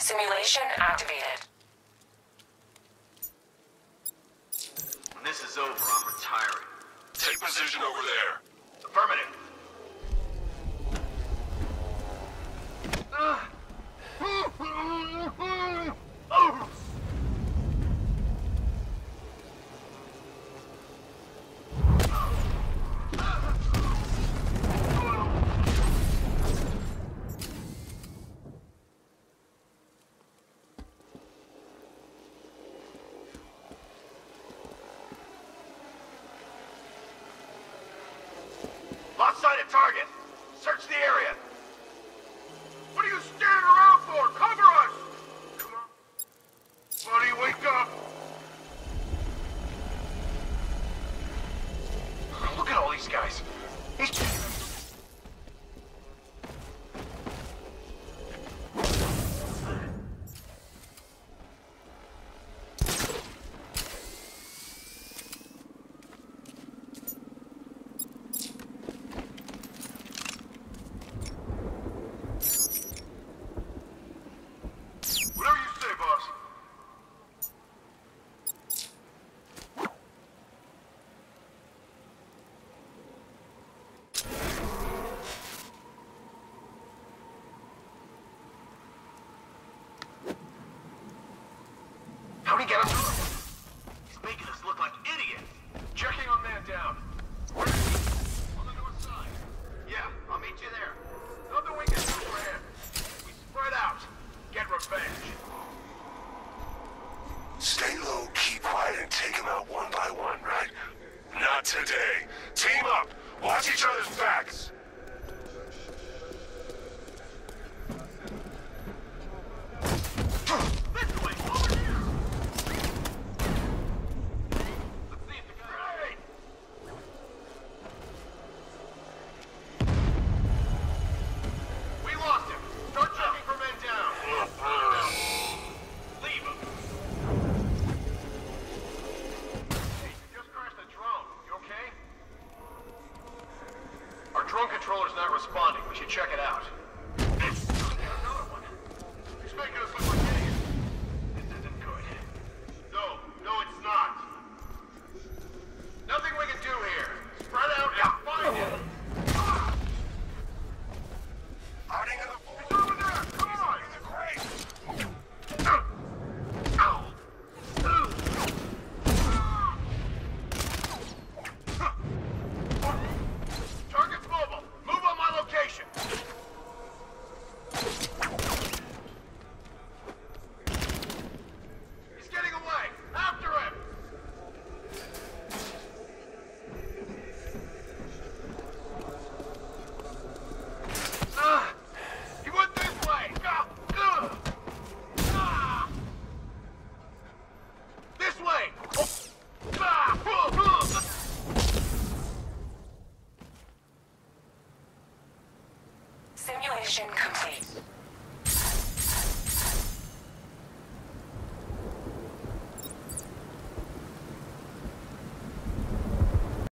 Simulation activated. When this is over, I'm retiring. Take position over there. Affirmative. Lost sight of target. Search the area. What are you standing around for? Cover us! Come on. Buddy, wake up! Look at all these guys. Whatever you say, boss. How'd he get us through? He's making us look like idiots. Checking on man down. Where is he? On the north side. Yeah, I'll meet you there. Nothing we can do for him. We spread out. Get revenge. Stay low, keep quiet, and take them out one by one, right? Not today. Team up. Watch each other's backs. This way, over here. Let's see if the guy. Hey! We lost him. Start checking for men down. Leave him. Hey, you just crashed the drone. You okay? Our drone controller's not responding. We should check it out. Another one. He's making us look like idiots. This isn't good. No, it's not. Nothing we can do here. Spread out and find him. Hiding in the... He's over there. Come on. In the crate. Target's mobile. Move on my location. He's getting away. After him. He went this way. This way. Simulation complete.